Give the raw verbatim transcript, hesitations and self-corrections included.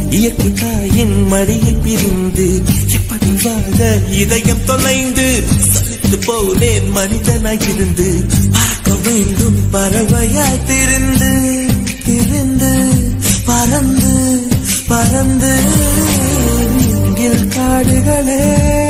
இயற்கை தாயின் மடியை பிரிந்து எப்படி வாழ இதயம் தொலைந்து சலித்து போனேன் மனிதனாய் இருந்து பார்க்க வேண்டும் பறவையாய் திரிந்து திரிந்து பறந்து பறந்து காடுகளே